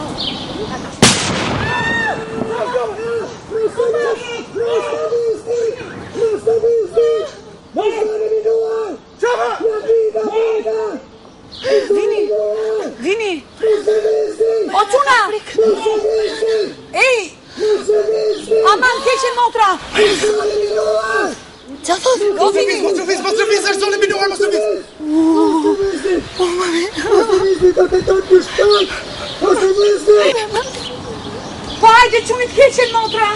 Vini! Ocuna! Ei! Aman, keqen motra! Qa thot? O, Vini! Mos të vis, është zonë minuar, mos të vis! Po, hajde, qunit keqen motra!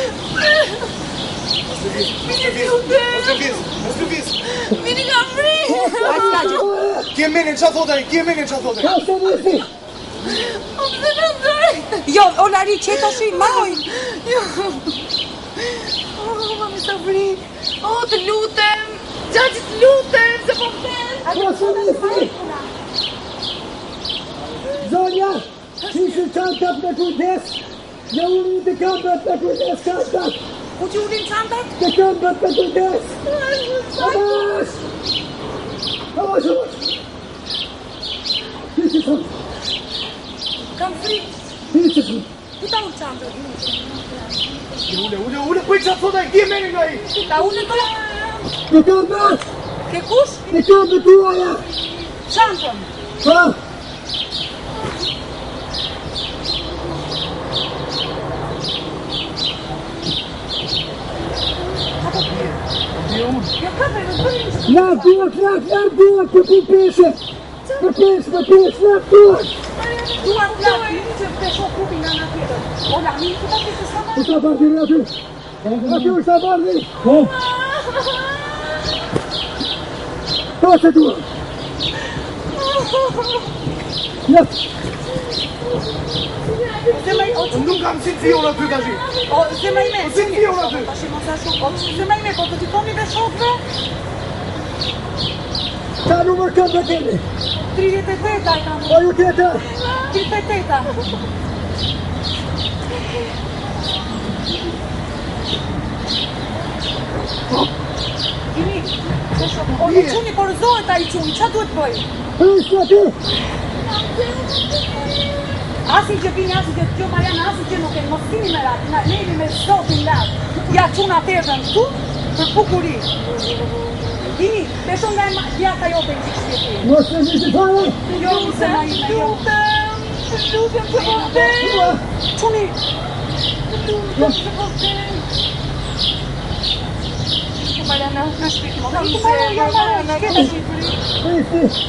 Mos të vis! Vini nga mri! Kje menin qa thotaj? O, pëse në ndoj! Jo, o, Lari, qeta shi, maroj! Jo! O, mami Sabri! O, të lutem! Gjaci të lutem, se po pëten! Zonja, ishë qantat me kujdes, në ullin të këmbët me kujdes qantat. Ku që ullin qantat? Të këmbët me kujdes. Avash! Hiqë shumë. Kam frik. Hiqë shumë. Këta ullë qantat. Ule, kuj qa thotaj? Kje menin nga i? Këta ullë të... Të këmbët! Ke kush? Të këmbët tuaja! Qantën. Pa! Larg duart, për ku peshe! Për pesh, larg duart! Duart, që të shoh kupin nga nga tjetër. O, Lami, këta të të sama? Usta bardi aty! Aty usta bardi! Po! Po se duart! Ja! Nuk kam si të vion aty të shi. O, se ma ime. Si të vion aty. Se ma ime, po të t'i koni dhe shokve? Qa numër këmë dhe keni? 38 a i kam. Po ju tjetër? 38 a. Vini, se shokve. O, në quni porëzohet a i quni, qa duhet bëj? Ishtë aty! Asi që vini, asi që të gjo Mariana, asi që nuk e mos vini me ratë, ne jemi me zotin latë. Ja quna tërën këtu, për bukuri. Vini, besho nga e djata jote në qikë shpjeti. Mos të gjithë fare? Jo, se ma ime, jo. Lutem që po vdem. Quni. Lutem që po vdem. Mariana, në shpiti mo. Mariana, kete shqipëri. Ishtë!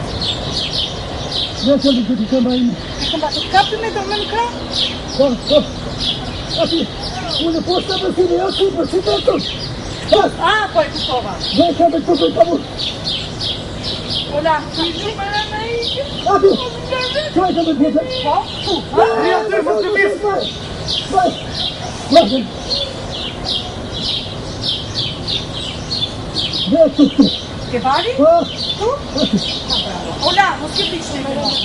Në që të të këmba ime. Të këmba të kapë me dorme në kra? Po. Ati, unë posta për si me aty për si të të. A, po e kustova. Dhe ka me të të të mu. Ola, Mariana ike. Ati, qaj ka me të të. Po, tu. Ria të mos të vis. Dhe të. Ke bari? Po. Tu? Ola, mos ke prishme me ro.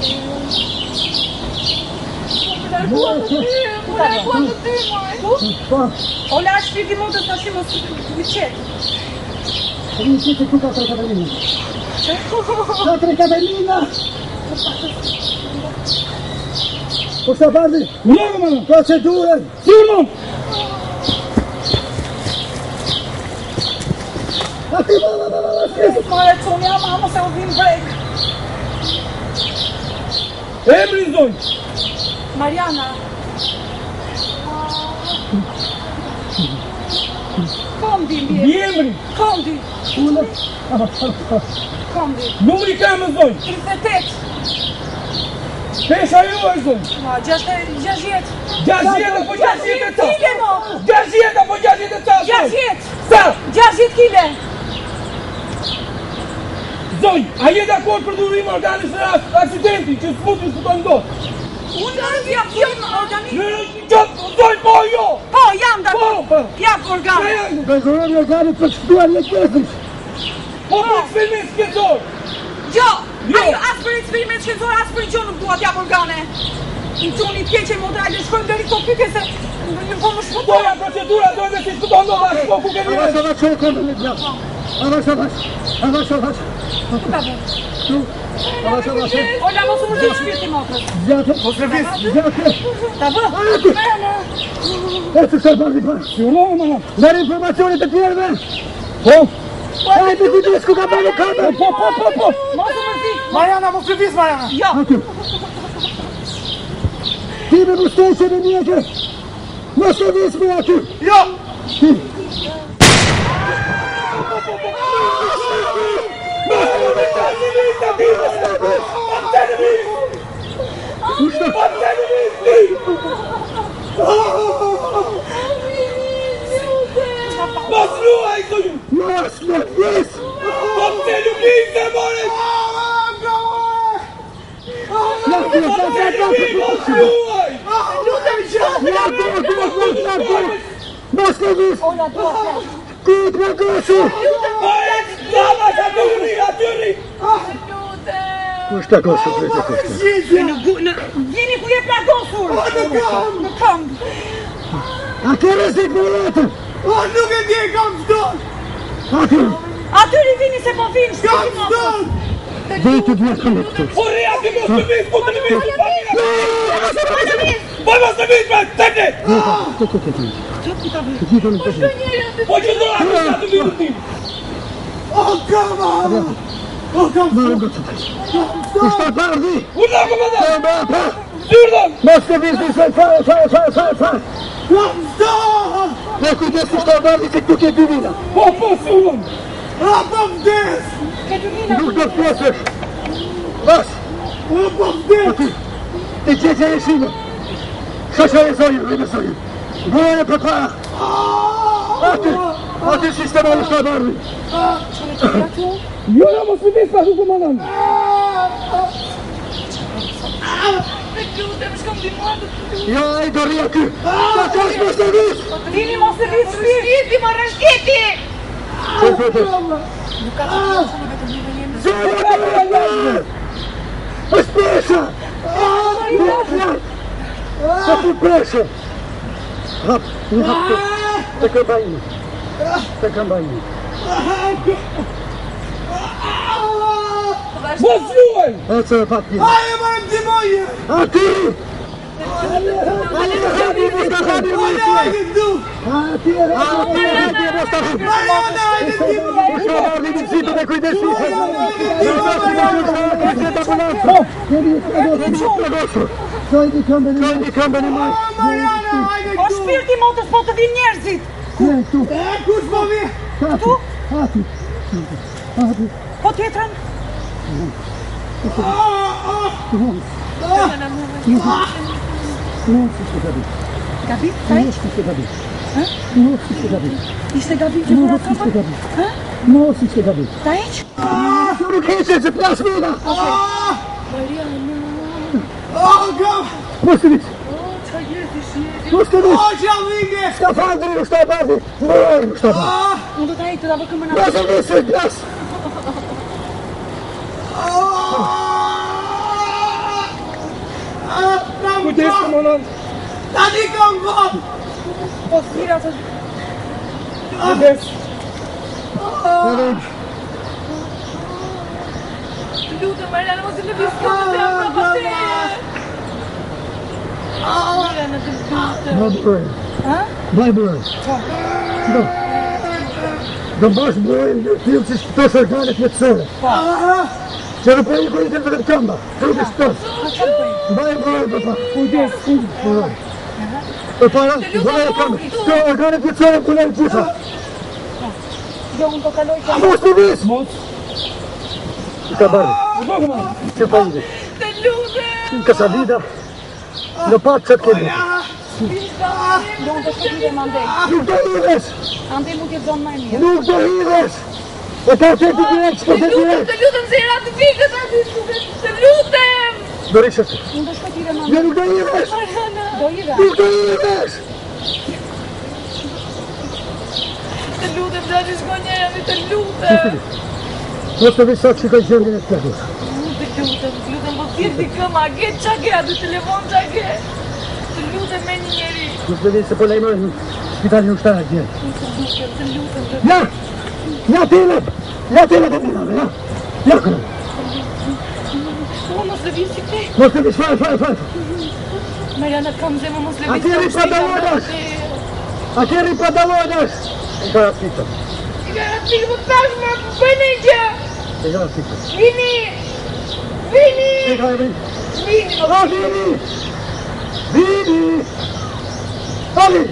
Largua të ty, moj. Ola, shpirti mund të stashim mos të qetë. Një qetë ku ka tre Katerina. Ka tre Katerina. Po shta bardi? Njërë, mënë. Procedurën. Firmon. Ati, Mare, qoni, ama se u vim brek. Emri zonjë. Mariana. Kondi, Emri. Kondi. Unë. Kondi. Numri ka më zonjë. 38. Pesha ju është zonjë. 60. 60 apo 60 e ta? Kile, mo. 60 apo 60 e ta? 60. Sa? 60 kile. Zonjë, a je dakord për durim organizë në aksidenti që s'muti s'puton ndot? Unë në rëvja pjonë organizë. Në gjëtë, zonjë, po jo! Po, jam dakord. Jam organizë. Bëjkërori organit për shtuar një kjesësh. Po për eksperimentë shkenzor. Jo, ajo as për eksperimentë shkenzor, as për gjo nuk duat jap organe. Në qoni pjeqe modra, dhe shkojmë deri të pyke se në po më shputoja. Doja procedura, dojnë dhe si shputon ndot, ashtë po ku kemi. Avash, avash. Avash, avash. Ku ta bë? Avash, avash. Ola mos u mërzi shpirti motrës. Zgjate. Mos lëviz. Zgjate. Ta bë? Eto shtë bërdi pa. Sigurohë, mana. Merë informacionit të tjerëve. Po. Hajde kujdes ku ka bërë kamerë. Po. Mos u mërzi. Mariana, mos lëviz, Mariana. Jo. Aty. Ti me musteshe dhe mjeke. Mos e visme aty. Jo. Ti. Mos luaj këtu! Mos në vis. Po pse nuk niste more? Mos luaj! Mos në vis. Ola dua flash. Kujt në gosu. Po e davash atyri! Kush të gosu, prete kushtë. Vini ku je plagosur. Në këmbë. A ke rëzik në jetën. Nuk e di, kam ston. Aty. Atyri vini se po vinë Kam shpirti motrës. ston. Dhejtë të vjetë këllë. Po rea ti mos të vis! Po të vis! Po mos të vis! Tëne! Po që do atë të vinë tim! Kam Marëm gëtë. Ishtë të bardi. Urda më më da! Pa. Zyrdan! Mos të visë se fare. ston. Ne kujdes ishtë të bardi se këtu ke dy vina. Po sulëm! Po vdes. Nuk do të pjesësh. Bas. Po vdes. Aty. Ti qeqe e shime. Shasha e zojën, rime zojën. Bojën e përpara. Aty sistema në ishtë të bardi. Jo, mos të visë pasu të manan. Me lutem, shkom di mua të Jo, i do rria ty. Ta qash mos të visë. vini mos e rrit shpirti, më rështjeti. Që të të. Nuk ka të shumë vetëm një jemi. Zojë të rria. është pesha. Sa të pesha. Hap, një hap të këmbajnë. Të këmbajnë. Mos luaj! Ece e pat një. Aje më ndihmoje. Aty! Aje këtu. Aty e mos të hap. Mariana, aje ndihmoje. Ishtë bardi një zitë dhe kujdesi. Kajdi këmbën e majtë. Mariana, aje O shpirti motrës po të vinë njerëzit. Këtu. kush po vi? Aty. Aty. Aty. Po tjetrën. Gabi, ta iq? Ishte Gabi që pura kapër? Ta iq? Nuk heqe që plas vina. Kam. Mos të visë. Mos të visë. Që vinge. Ska fandri, nuk shta bardi. Mëroj, nuk shta bardi. Unë do ta iq të da vëkëm më në. Mos të visë, plas. Kujdes të manan! Tani kam vop. Po s'mira të... Kujdes! Të lutem, Mariana, mos i lëviz këtu të jam prapa teje. Mariana, të lutem. Bërë. Ha? Bërë. Do bash bërë në tjilë që shpëtos organet jetësore. Që në për i kujtë në të këmba. Trupi shpëtos. Bërë, papa. Kujdes. Për para, bërë e këmba. Shto organet jetësore në kulej gjitha. Jo, unë do kaloj që... Mos të visë. I ka barë. Që pa ide. Të lutem. Ka sa vida. Në patë që të kemi. Jo, unë do shkëtire më andej. Nuk do hidesh. Andej mu t'jetë zonë më e mirë. Nuk do hidesh. E ka qëti direkt, shko të direkt. Të lutem, zera të vikët aty. Të lutem. Do rishës. Unë do shkëtire më Ne andej. nuk do hidesh. Mariana. Do ira. Nuk do hidesh. Të lutem, zati shko njërëmi, të lutem. Mos të visat që ka gjendin e të plagos. Të lutem, po t'jetë di këma, age qa ke, aty telefon qa ke. Të lutem me një njeri. Nuk të visë se po lejmërë në spitalin ushtarë gjendë. Të lutem, Ja! Ja tele de mine, ja? Ja, că Mos lëviz që te. mos të fal. Mariana, kam zemër mos lëviz. Atëri pa dalodash. Atëri pa dalodash. Ka fitë. Ti më tash më bëni gjë. E ka fitë. Vini. E ka vini. Vini. Ah, vini. Ali.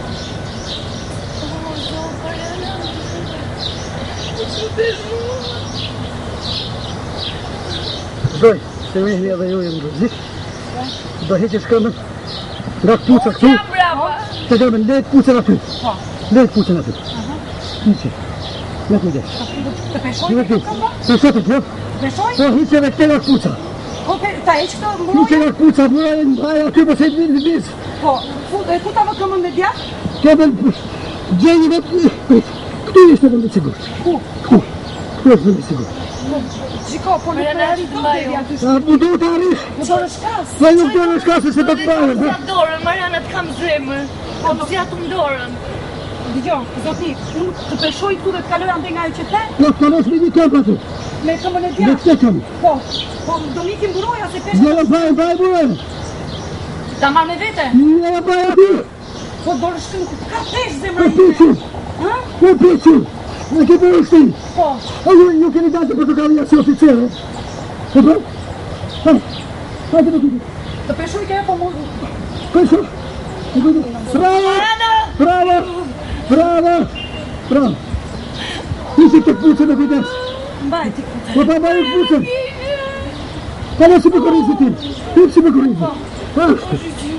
Doj, se vini edhe ju në rëzik. Do heqesh këmbën nga kpuca këtu. Ja, bravo. Të këmbën, lejt kpucën aty. Lejt kpucën aty. Hiqe. Me kujdes. Të peshoj Hiqe të këtu. këmba? Peshoj të kjo. Peshoj? Po hiqe dhe këte nga kpuca. Po, ta eq këto Hiqe mbrojë? nga kpuca, mbaj aty po se të vinë viz. Po, ku ta më këmën me djath? Këmbën, gjeni vetë. Këtu ishte vëndi sigur. Ku? Këtu është vëndi sigur. Shiko, po nuk me arrit deri aty. A bu du të arish? Më dorë shkas. Po nuk do në shkasë se të të parë. Zjat dorën, Mariana, të kam zemër. Po, të zjatum dorën. Dëgjo, zoti, unë të peshoj këtu dhe të kaloj ande nga ajo që the, Do të kalosh me një këmbë aty. me këmën e Me djath. këte këmbë. Po, do mikim buroja se peshoj. Njëra baj burën. Ta marrë me vete. Njëra baj aty. Po, dorë shkëm, ka tesh Po zemër piqu. Ha? Po piqu. Në ke bërë shtin. Po, A ju keni dalë të portokallia si oficere? E bërë? Hajde me kujtë. të peshoj ke, po mu... Kujtë. Me kujtë. Bravo! Mariana! Bravo! Hiqe të kpucën me kujtës. Mbaj ti këtë. Po pa bajë kpucën. Kalo si me korizit ti. Hip si me korizit. Ashtë.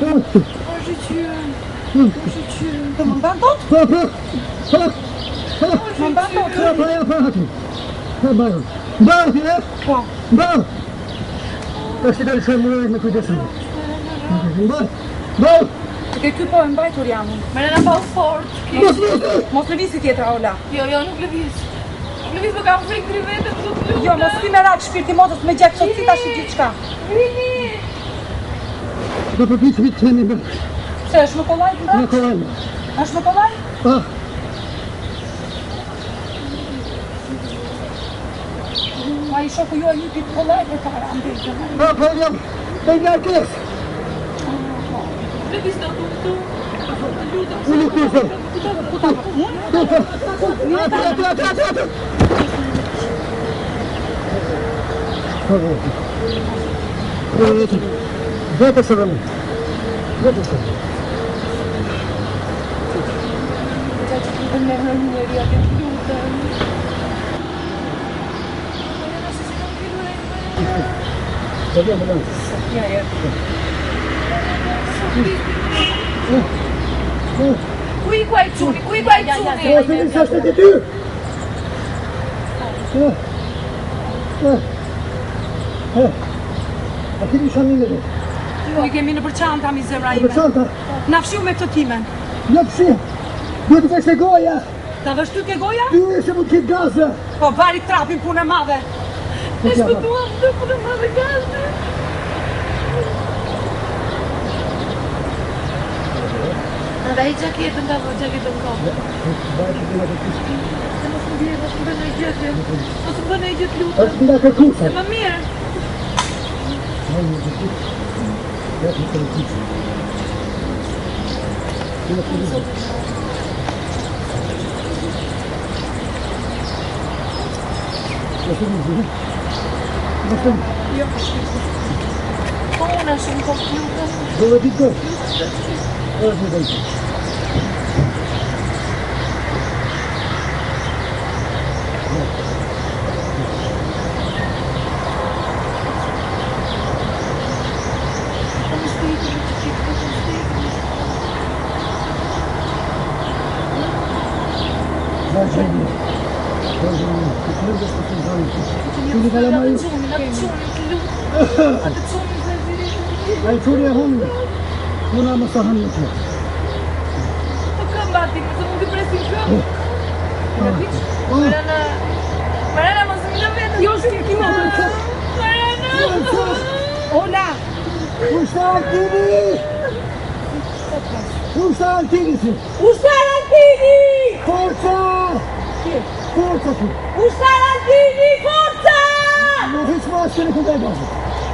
Të më mban tot? Pa. Më mban tot? Pa hati. Pa bajë. Bajë ti, e? Po. Bajë. Ashtë të dalë shërë me kujtësën. Bajë. Të ke ky po e mbajtur jamën. Mariana, pa u fort. Mos lëvisi tjetra, Ola. Jo, nuk lëviz. Nuk lëviz, më kam frikë të vetëm, të të Jo, mos ti me rak shpirti motës me gjak qëtë si tash i gjithë shka. Vini! Do përpiq vitë të një bërë. Se është më kollaj të Në nda? korajnë. është më kollaj? Pa. Ma i shoku ju e një pitë kollaj për para, ndejtë. Pa jam. E nga kes. Lëviz do të Unë të se. Atë. Vete se dhe mu. Vete se. me rënjëri atë të lutëm. Dhe dhe më lanë. Ja, ja. Ku i kuaj quni? Ku i kuaj quni? Se një sashtë të ty. A ti një shamine dhe. I kemi në përçanta mi zemra Për ime. qanta. Na fshiu me këtë timen. Një pësi. Duhet të vesh të goja. Ta vësh ty ke goja? Ty e se më kitë gazë. Po vari trapin punë e madhe. E shpëtuam të punë më dhe gazë. Nda i gjaketën nga vë, gjaketën kopë. Se mos më bjerë, mos më bënë i gjëtë. Mos më bënë i gjëtë lutëm. është nga kërkusa. Se më mirë. Jo, Po unë shumë kopë lutëm. Do me ditë gërë. është me dojtë. Po më stojtë, më që kikë, më stojtë. Nga gjeni. Nga gjeni. Të kërë dhe së të zanë. Që një kalamaj. Atë qunin, të lutëm. Atë qunin të zirin. A i quri e hunë. Una më sa hanë në që. Po kam bati, më të mund të presin këmë. Mariana, Mariana, mos më lëvetë. Jo, shpirti motën. Mariana! Ola! Ushta Altini! Ushta Altini si! Ushtar Altini! Forca! Forza tu! Usar Albini, forza! Non hiç maaşını kadar lazım.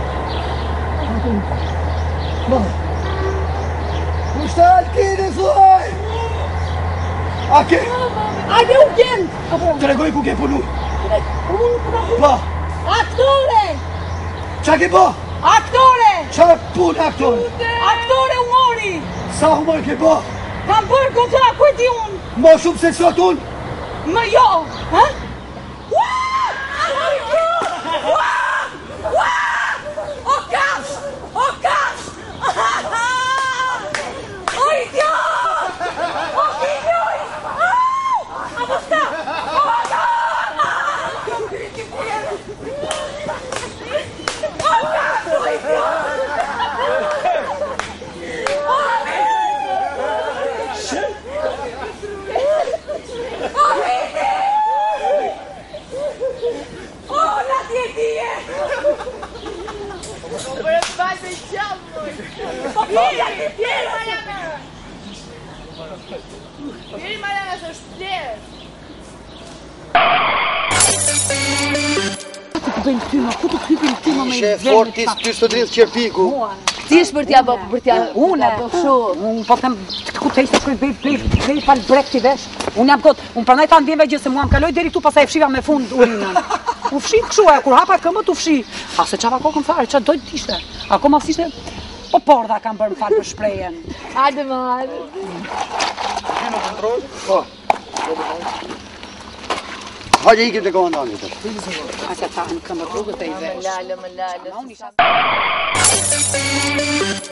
Bak. Kuşlar kini suaj! Ake! Hajde u gjen! Tregoj ku ke punu! Unë përna punë! Po! Aktore! Qa ke po? Aktore! Qa pun aktor? Aktore u mori! Sa humor ke po? Kam bërë goxha, kujti unë! Mo shumë se sot unë? Më jo! Ha? O kash! O kash! O idiot! O idiot! A basta! Ishe fortis ty së dritë qerpiku. Ti është për t'ja bë, për t'ja... Unë po them, ku të ishte shkoj bëj fal brekti vesh. Unë jam kot, unë prandaj ta ndjeva gjë se mua më kaloi deri këtu, pastaj e fshiva me fund urinën. U fshi kështu, kur hapa këmbët u fshi. A se çava kokën fare, ç'a doj të ishte. Akoma s'ishte. Po porda kam bërë fal për shprehjen. Hajde më hajde. Po. Hajde ikim të komandanit. Asa ta në këmbët rrugët e i vesh. Më lalë.